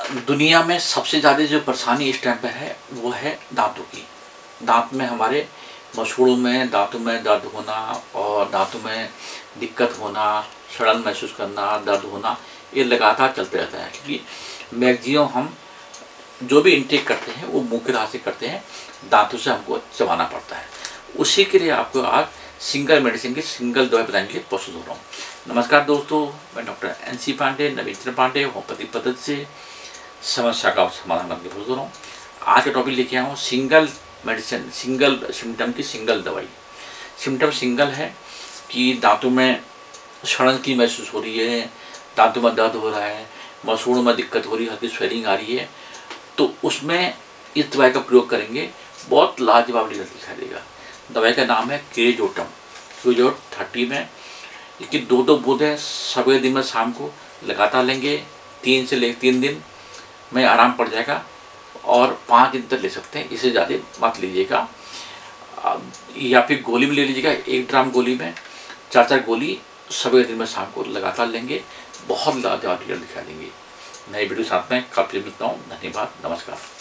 दुनिया में सबसे ज़्यादा जो परेशानी इस टाइम पर है वो है दांतों की। दांत में हमारे मसूड़ों में दांतों में दर्द होना और दांतों में दिक्कत होना, सड़न महसूस करना, दर्द होना, ये लगातार चलते रहता है क्योंकि मैक्सिमम हम जो भी इनटेक करते हैं वो मुँह के राह से करते हैं, दांतों से हमको चबाना पड़ता है। उसी के लिए आपको आज सिंगल मेडिसिन की सिंगल दवाई बताने के लिए प्रस्तुत हो रहा हूँ। नमस्कार दोस्तों, मैं doctor NC Pandey, Naveen Pandey, homoeopathy पद्धति से समस्या का समाधान करने की प्रस्तुत हो रहा हूँ। आज का टॉपिक लेके आया हूँ सिंगल मेडिसिन, सिंगल सिम्टम की सिंगल दवाई। सिम्टम सिंगल है कि दांतों में सड़न की महसूस हो रही है, दांतों में दर्द हो रहा है, मसूड़ों में दिक्कत हो रही है, हल्की स्वेलिंग आ रही है, तो उसमें इस दवाई का प्रयोग करेंगे, बहुत लाजवाब रिजल्ट दिखाई देगा। दवाई का नाम है क्रेजोटम, क्रेजोट 30 में। इसकी 2 बूंदें सवेरे दिन में शाम को लगातार लेंगे, 3 दिन में आराम पड़ जाएगा और 5 दिन तक ले सकते हैं, इससे ज़्यादा मत लीजिएगा। या फिर गोली भी ले लीजिएगा, 1 ग्राम गोली में 4 गोली सवेरे दिन में शाम को लगातार लेंगे, बहुत लाजवाब रिजल्ट दिखा देंगे। नई वीडियो साथ में काफ़ी मिलता हूँ। धन्यवाद, नमस्कार।